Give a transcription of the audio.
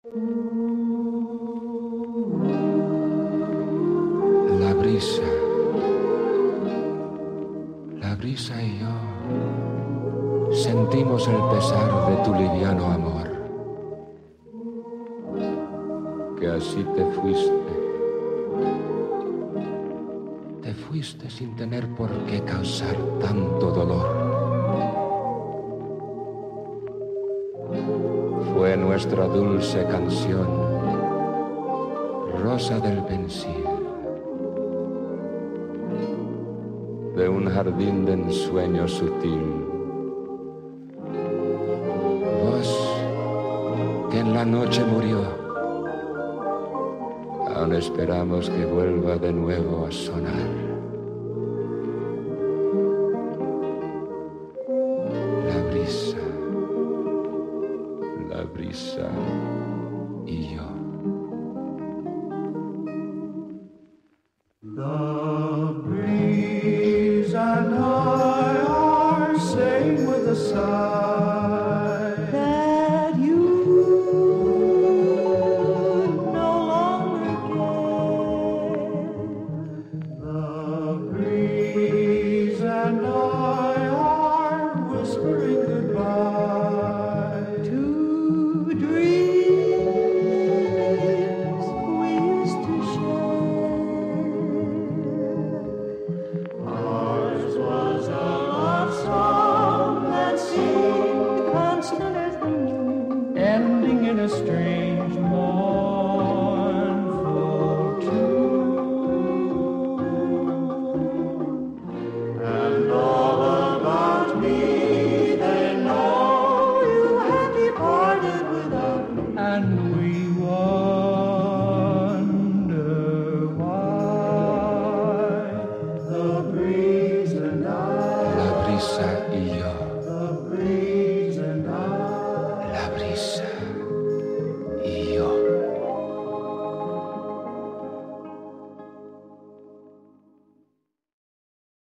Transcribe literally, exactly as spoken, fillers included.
La brisa, la brisa y yo sentimos el pesar de tu liviano amor, que así te fuiste, te fuiste sin tener por qué causar tanto dolor. Fue nuestra dulce canción, rosa del pensil, de un jardín de ensueño sutil. Voz que en la noche murió, aún esperamos que vuelva de nuevo a sonar.